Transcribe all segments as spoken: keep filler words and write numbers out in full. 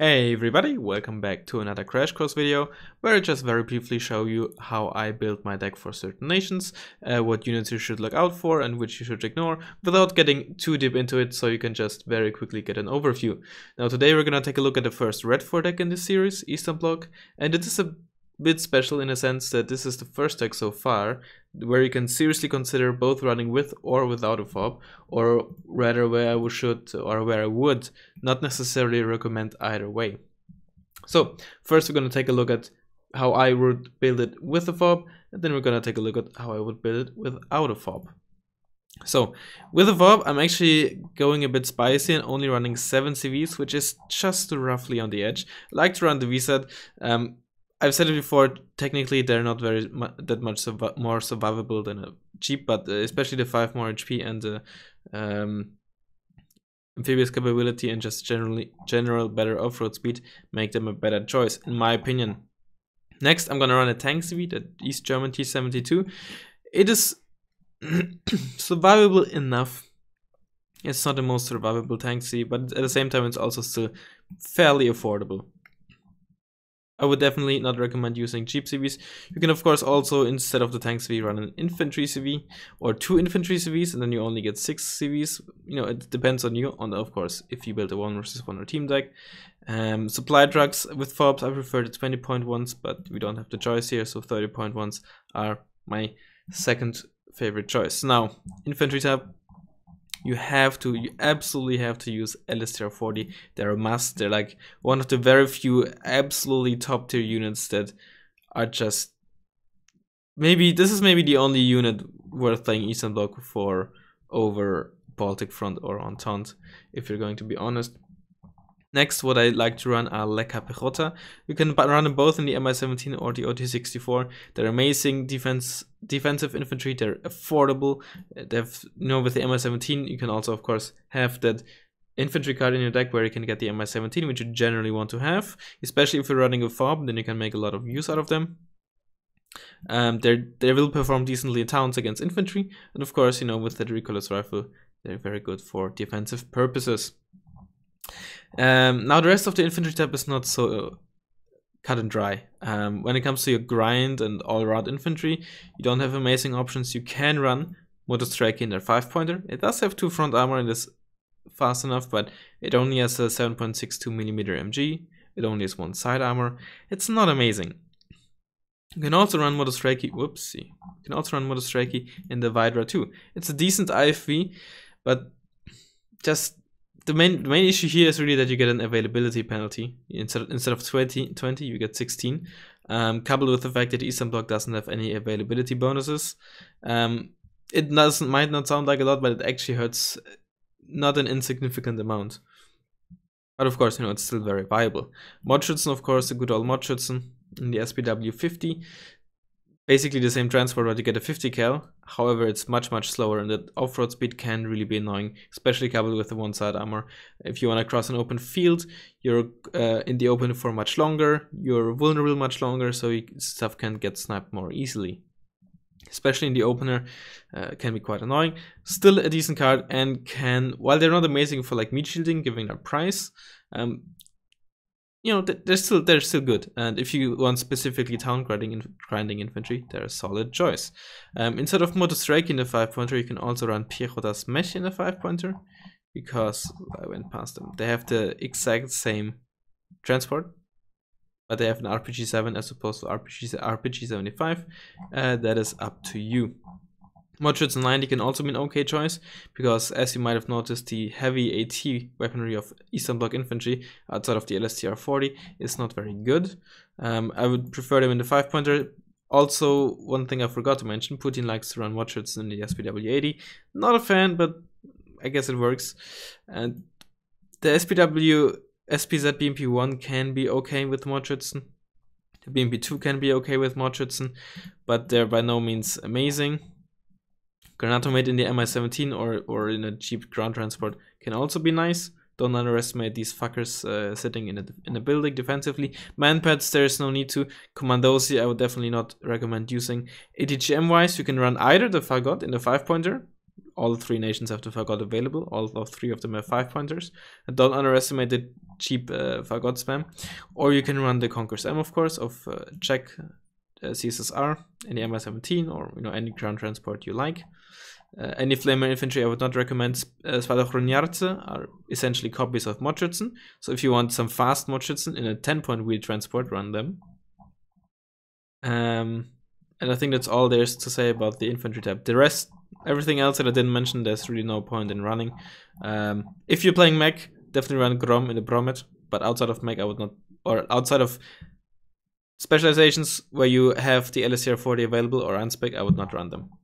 Hey everybody, welcome back to another Crash Course video where I just very briefly show you how I build my deck for certain nations, uh, what units you should look out for and which you should ignore, without getting too deep into it, so you can just very quickly get an overview. Now today we're gonna take a look at the first red four deck in this series, Eastern Bloc, and it is a bit special in a sense that this is the first deck so far where you can seriously consider both running with or without a fob, or rather where I should or where I would not necessarily recommend either way. So first we're going to take a look at how I would build it with a fob, and then we're going to take a look at how I would build it without a fob. So with a fob I'm actually going a bit spicy and only running seven C Vs, which is just roughly on the edge. I like to run the V SET. Um, I've said it before, technically they're not very mu that much survi more survivable than a cheap, but uh, especially the five more H P and the um, amphibious capability and just generally general better off-road speed make them a better choice, in my opinion. Next, I'm gonna run a tank C V, the East German T seventy-two. It is survivable enough. It's not the most survivable tank C V, but at the same time it's also still fairly affordable. I would definitely not recommend using cheap C Vs. You can of course also, instead of the tank C V, run an infantry C V or two infantry C Vs, and then you only get six C Vs. You know, it depends on you, on of course, if you build a one versus one or team deck. Um, supply trucks with fobs, I prefer the twenty point ones, but we don't have the choice here, so thirty point ones are my second favorite choice. Now, infantry tab. You have to, you absolutely have to use L S T R forty. They're a must. They're like one of the very few absolutely top tier units that are just, maybe, this is maybe the only unit worth playing Eastern Bloc for over Baltic Front or Entente, if you're going to be honest. Next, what I like to run are Lekka Pechota. You can run them both in the M I seventeen or the O T sixty-four. They're amazing defense, defensive infantry. They're affordable. They have, you know, with the M I seventeen, you can also, of course, have that infantry card in your deck where you can get the M I seventeen, which you generally want to have, especially if you're running a fob. Then you can make a lot of use out of them. Um, they they will perform decently in towns against infantry, and of course, you know, with the Recoilless rifle, they're very good for defensive purposes. Um, now the rest of the infantry tab is not so uh, cut and dry. Um, when it comes to your grind and all-round infantry, you don't have amazing options. You can run Motostrike in their five pointer. It does have two front armor and is fast enough, but it only has a seven point six two millimeter M G. It only has one side armor. It's not amazing. You can also run Motostrike. Whoopsie. You can also run Motostrike in the Vidra too. It's a decent I F V, but just The main, the main issue here is really that you get an availability penalty. Instead, instead of twenty, twenty, you get sixteen. Um, coupled with the fact that Eastern Bloc doesn't have any availability bonuses. Um, it doesn't, might not sound like a lot, but it actually hurts not an insignificant amount. But of course, you know, it's still very viable. Modschützen, of course, the good old Modschützen in the S P W fifty. Basically the same transport, but you get a fifty cal. However, it's much, much slower, and the off-road speed can really be annoying, especially coupled with the one-side armor. If you want to cross an open field, you're uh, in the open for much longer, you're vulnerable much longer, so you, stuff can get sniped more easily. Especially in the opener, uh, can be quite annoying. Still a decent card, and can, while they're not amazing for like meat shielding, given their price, um, you know, they're still they're still good, and if you want specifically town grinding, grinding infantry, they're a solid choice. Um, instead of Motostrike in the five pointer, you can also run Piechota's Mesh in the five pointer, because I went past them. They have the exact same transport, but they have an R P G seven as opposed to R P G seventy-five. Uh, that is up to you. Modschützen ninety can also be an okay choice, because as you might have noticed, the heavy AT weaponry of Eastern Bloc infantry outside of the L S T R forty is not very good. Um, I would prefer them in the five pointer. Also, one thing I forgot to mention, Putin likes to run Modschützen in the S P W eighty. Not a fan, but I guess it works. And the S P W S P Z B M P one can be okay with Modschützen. The B M P two can be okay with Modschützen, but they're by no means amazing. Granatomate in the M I seventeen or, or in a cheap ground transport can also be nice. Don't underestimate these fuckers uh, sitting in a, in a building defensively. Manpads, there's no need to. Commandosi, I would definitely not recommend using. A T G M wise, you can run either the Fagot in the five pointer, all three nations have the Fagot available. All of three of them have five pointers. And don't underestimate the cheap uh, Fagot spam. Or you can run the Conqueror's M, of course, of uh, Czech uh, C S S R, any M I seventeen, or you know any ground transport you like. Uh, any Flamer infantry I would not recommend. Uh, Spadochroniarce are essentially copies of Mordschützen. So if you want some fast Mordschützen in a ten point wheel transport, run them. Um, and I think that's all there's to say about the infantry tab. The rest, everything else that I didn't mention, there's really no point in running. Um, if you're playing mech, definitely run Grom in the Bromet. But outside of mech, I would not, or outside of specializations where you have the L S T R forty available or unspec, I would not run them.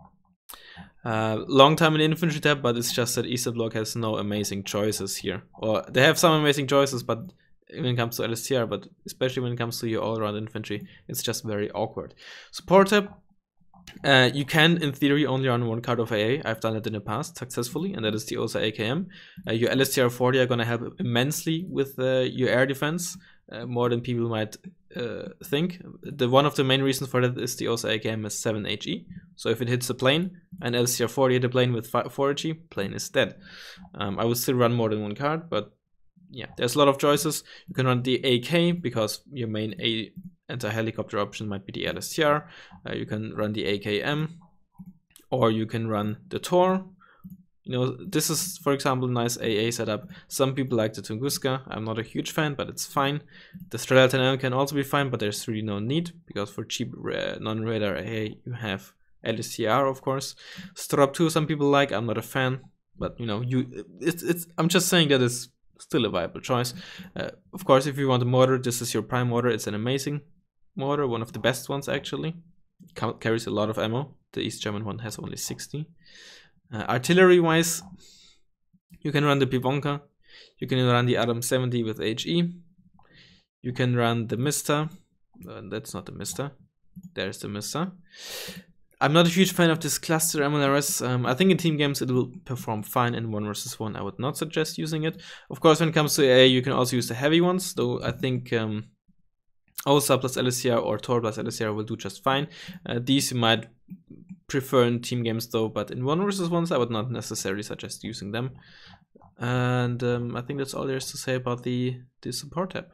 Uh, long time in the infantry tab, but it's just that Eastern Bloc has no amazing choices here. Or they have some amazing choices, but when it comes to L S T R, but especially when it comes to your all-around infantry, it's just very awkward. Support tab, uh, you can in theory only run one card of A A. I've done it in the past successfully, and that is the O S A A K M. Uh, your L S T R forty are gonna help immensely with uh, your air defense, uh, more than people might uh, think. The one of the main reasons for that is the O S A A K M is seven H E. So if it hits the plane and L S T R forty hit the plane with four H E, plane is dead. Um, I would still run more than one card, but yeah, there's a lot of choices. You can run the A K because your main A anti-helicopter option might be the L S T R. Uh, you can run the A K M, or you can run the Tor. You know, this is, for example, a nice A A setup. Some people like the Tunguska. I'm not a huge fan, but it's fine. The Strelatan M can also be fine, but there's really no need, because for cheap uh, non-radar A A, you have L S T R, of course. Strop two, some people like. I'm not a fan, but you know, you it's it's. I'm just saying that it's still a viable choice. Uh, of course, if you want a mortar, this is your prime mortar. It's an amazing mortar, one of the best ones actually. Ca carries a lot of ammo. The East German one has only sixty. Uh, artillery wise, you can run the Pivonka. You can run the Adam seventy with H E. You can run the Mister. Uh, that's not the Mister. There's the Mister. I'm not a huge fan of this cluster M L R S. Um, I think in team games it will perform fine. In one versus one, I would not suggest using it. Of course, when it comes to A A, you can also use the heavy ones, though I think um, O S A plus L S T R or Tor plus L S T R will do just fine. Uh, these you might prefer in team games though, but in one versus ones, I would not necessarily suggest using them. And um, I think that's all there is to say about the, the support tab.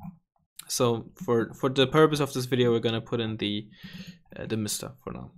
So for, for the purpose of this video, we're gonna put in the, uh, the Mister for now.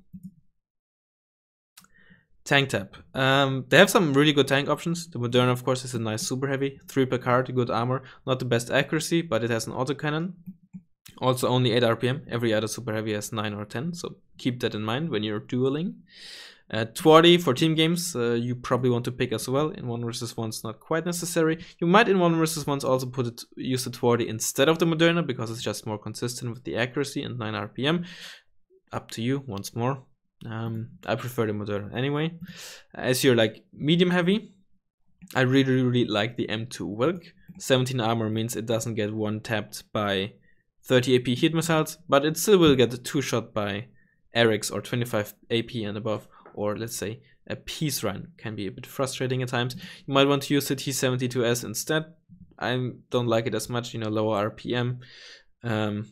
Tank tab. Um, they have some really good tank options. The Moderna, of course, is a nice super heavy, three per card, good armor, not the best accuracy, but it has an autocannon. Also only eight R P M. Every other super heavy has nine or ten, so keep that in mind when you're dueling. Uh, twenty for team games, uh, you probably want to pick as well. In one versus one, it's not quite necessary. You might in one versus ones also put it, use the twenty instead of the Moderna, because it's just more consistent with the accuracy and nine R P M. Up to you, once more. Um, I prefer the Moderna anyway. As you're like medium heavy, I really, really like the M two Wilk. seventeen armor means it doesn't get one tapped by thirty A P heat missiles, but it still will get a two shot by Eric's or twenty-five A P and above, or let's say a peace run. Can be a bit frustrating at times. You might want to use the T seventy-two S instead. I don't like it as much, you know, lower R P M um,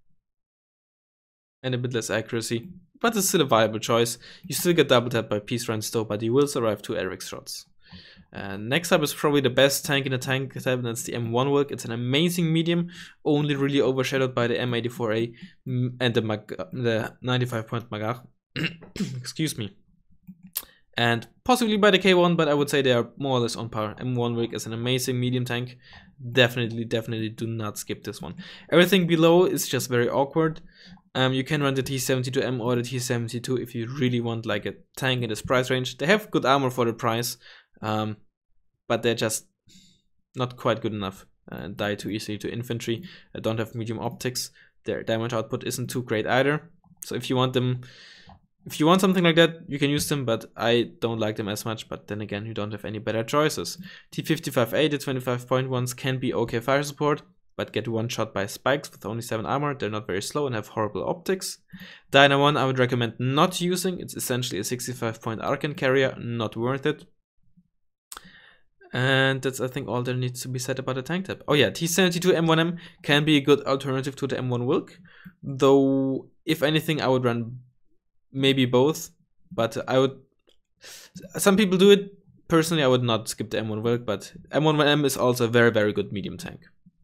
and a bit less accuracy, but it's still a viable choice. You still get double tap by peace runs though, but you will survive two Eric's shots. Uh, next up is probably the best tank in the tank type, and that's the M one Wilk. It's an amazing medium, only really overshadowed by the M eighty-four A and the, Mag the ninety-five point Magach. Excuse me. And possibly by the K one, but I would say they are more or less on par. M one Wilk is an amazing medium tank. Definitely, definitely do not skip this one. Everything below is just very awkward. Um, you can run the T seventy-two M or the T seventy-two if you really want like a tank in this price range. They have good armor for the price. Um, but they're just not quite good enough. Uh, die too easily to infantry. Uh, don't have medium optics. Their damage output isn't too great either. So if you want them, if you want something like that, you can use them. But I don't like them as much. But then again, you don't have any better choices. T fifty-five A, the twenty-five point ones can be okay fire support, but get one shot by spikes with only seven armor. They're not very slow and have horrible optics. Dyna one I would recommend not using. It's essentially a sixty-five point Arcan carrier. Not worth it. And that's, I think, all there needs to be said about the tank tab. Oh yeah, T seventy-two M one M can be a good alternative to the M one Wilk. Though, if anything, I would run maybe both. But I would Some people do it. Personally, I would not skip the M one Wilk, but M one M is also a very, very good medium tank.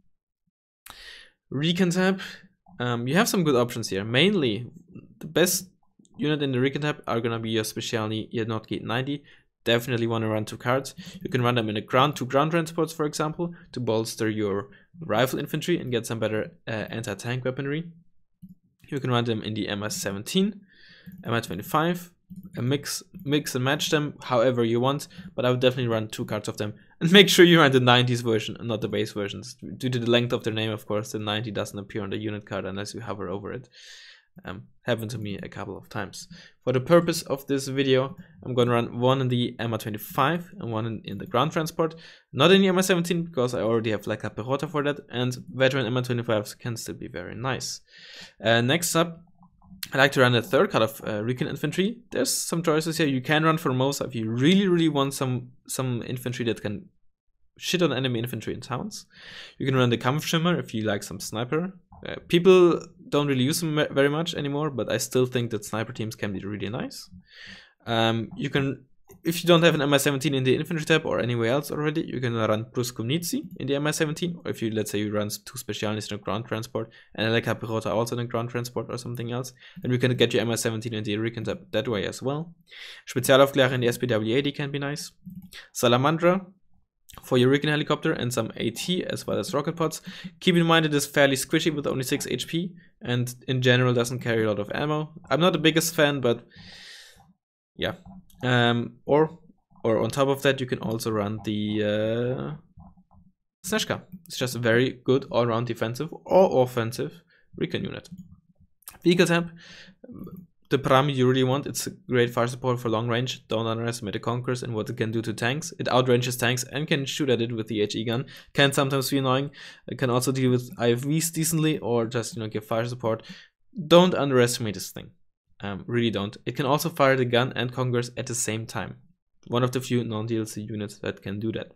Recon tab, um, you have some good options here. Mainly, the best unit in the Recon tab are gonna be your Specialty Jednotki ninety. Definitely want to run two cards. You can run them in a ground two ground transports, for example, to bolster your rifle infantry and get some better uh, anti-tank weaponry. You can run them in the M S seventeen, M S twenty-five, a mix, mix and match them however you want, but I would definitely run two cards of them. And make sure you run the nineties version and not the base versions. Due to the length of their name, of course, the ninety doesn't appear on the unit card unless you hover over it. Um, happened to me a couple of times. For the purpose of this video, I'm going to run one in the M S twenty-five and one in, in the ground transport. Not in the M S seventeen because I already have like a Perota for that, and veteran M S twenty-fives can still be very nice. Uh, next up, I like to run a third card of uh, Recon Infantry. There's some choices here. You can run Formosa if you really, really want some, some infantry that can shit on enemy infantry in towns. You can run the Kampfschimmer if you like some sniper. Uh, people don't really use them very much anymore, but I still think that sniper teams can be really nice. Um, you can, if you don't have an M S seventeen in the infantry tab or anywhere else already, you can run Pruskumnici in the M S seventeen, or if you, let's say you run two specialists in a ground transport and like a Perota also in a ground transport or something else, then you can get your M S seventeen in the Recon tab that way as well. Spezialaufklärer in the S P W eighty can be nice. Salamandra for your Recon helicopter and some AT as well as rocket pods. Keep in mind it is fairly squishy with only six H P and in general doesn't carry a lot of ammo. I'm not the biggest fan, but yeah. Um, or or on top of that, you can also run the uh, Snezhka. It's just a very good all-round defensive or offensive Recon unit. Vehicle tab. The Pram you really want, it's a great fire support for long range. Don't underestimate the Conquerors and what it can do to tanks. It outranges tanks and can shoot at it with the H E gun. Can sometimes be annoying. It can also deal with I F Vs decently or just, you know, give fire support. Don't underestimate this thing. Um, really don't. It can also fire the gun and Conquerors at the same time. One of the few non-D L C units that can do that.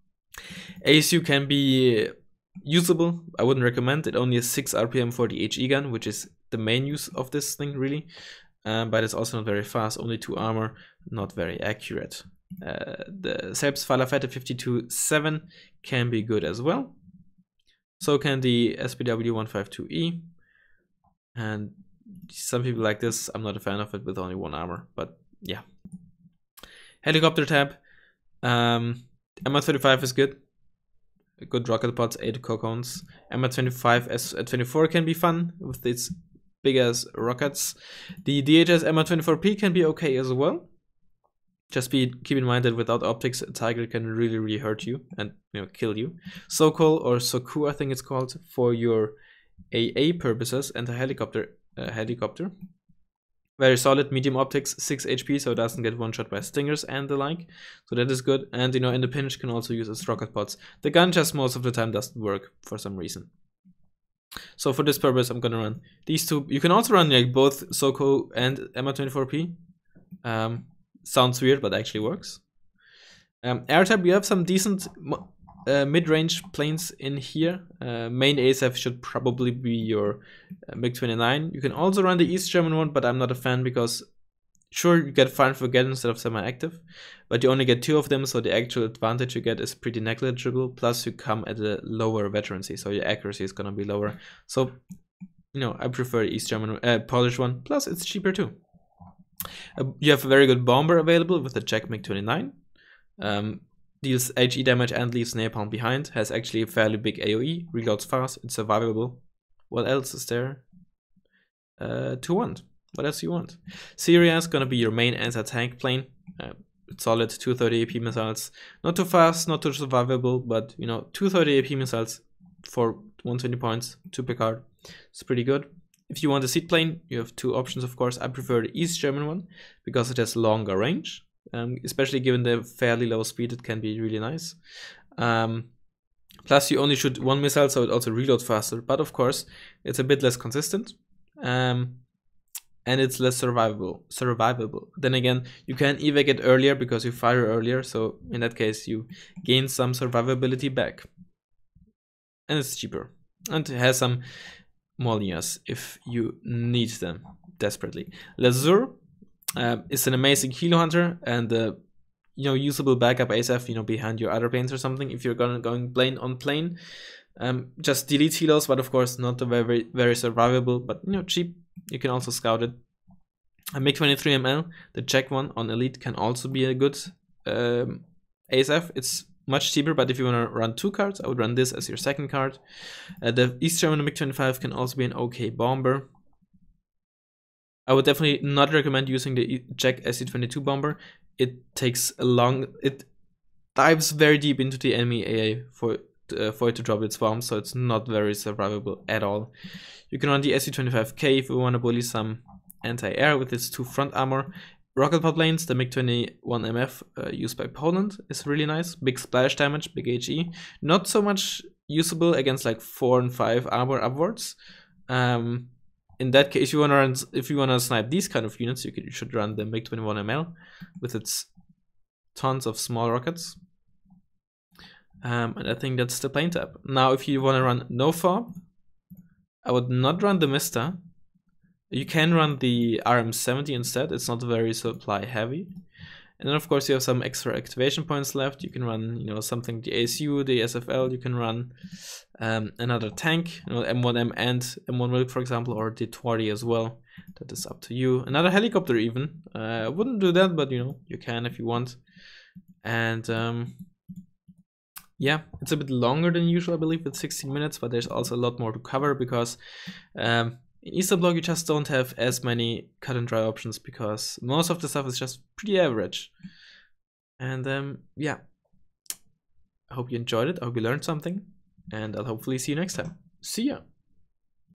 A S U can be usable. I wouldn't recommend it. Only has six R P M for the H E gun, which is the main use of this thing really. Um, but it's also not very fast, only two armor, not very accurate. Uh, the Selbstfallerfette fifty-two seven can be good as well. So can the S P W one fifty-two E. And some people like this, I'm not a fan of it with only one armor, but yeah. Helicopter tab. Um, M S thirty-five is good. Good rocket pods, eight cocons. M S twenty-five S twenty-four can be fun with its big as rockets. The D H S M S twenty-four P can be okay as well. Just be keep in mind that without optics, a Tiger can really, really hurt you and, you know, kill you. Sokol or Soku, I think it's called, for your A A purposes, and a helicopter uh, helicopter. Very solid, medium optics, six H P, so it doesn't get one shot by stingers and the like. So that is good. And, you know, in the pinch can also use as rocket pods. The gun just most of the time doesn't work for some reason. So for this purpose, I'm gonna run these two. You can also run like both Soko and M S twenty-four P. Um, sounds weird, but actually works. Um, air tab, you have some decent uh, mid-range planes in here. Uh, main A S F should probably be your uh, MiG twenty-nine. You can also run the East German one, but I'm not a fan because sure, you get Fire and Forget instead of semi-active, but you only get two of them, so the actual advantage you get is pretty negligible, plus you come at a lower veterancy, so your accuracy is gonna be lower. So, you know, I prefer East German, uh, Polish one, plus it's cheaper too. Uh, you have a very good bomber available with the Czech MiG twenty-nine. Um, deals H E damage and leaves napalm behind, has actually a fairly big A O E, reloads fast, it's survivable. What else is there uh, to want? What else do you want? Syria is gonna be your main anti-tank plane. Uh, it's solid, two thirty A P missiles. Not too fast, not too survivable, but, you know, two thirty A P missiles for one hundred twenty points, two per card. It's pretty good. If you want a seat plane, you have two options, of course. I prefer the East German one because it has longer range. Um, especially given the fairly low speed, it can be really nice. Um, plus, you only shoot one missile, so it also reloads faster. But of course, it's a bit less consistent. Um, and it's less survivable. Survivable. Then again, you can evac it earlier because you fire earlier, so in that case you gain some survivability back. And it's cheaper. And it has some Molnias if you need them desperately. Lazur, Uh, it's an amazing helo hunter and uh, you know, usable backup A S F, you know, behind your other planes or something if you're gonna going plane on plane. Um, just delete helos, but of course not very very survivable, but you know, cheap. You can also scout it. A MiG twenty-three M L, the Czech one on Elite, can also be a good um, A S F. It's much cheaper, but if you want to run two cards, I would run this as your second card. Uh, the East German MiG twenty-five can also be an okay bomber. I would definitely not recommend using the Czech S C twenty-two bomber. It takes a long, it dives very deep into the enemy A A for uh, for it to drop its bomb, so it's not very survivable at all. You can run the S C twenty-five K if you want to bully some anti-air with its two front armor. Rocket pod lanes, the MiG twenty-one M F uh, used by Poland is really nice. Big splash damage, big H E. Not so much usable against like four and five armor upwards. Um, in that case, if you wanna run, if you wanna snipe these kind of units, you, could, you should run the MiG twenty-one M L with its tons of small rockets. Um, and I think that's the plane tab. Now, if you wanna run no fob, I would not run the Mista. You can run the R M seventy instead. It's not very supply heavy. And then of course you have some extra activation points left. You can run, you know, something the A S U, the S F L. You can run um, another tank, you know, M one M and M one Milk, for example, or the twenty as well. That is up to you. Another helicopter even. Uh, I wouldn't do that, but you know, you can if you want. And um, yeah, it's a bit longer than usual, I believe, with sixteen minutes, but there's also a lot more to cover because um, in Eastern Bloc you just don't have as many cut and dry options because most of the stuff is just pretty average. And um, yeah, I hope you enjoyed it. I hope you learned something, and I'll hopefully see you next time. See ya!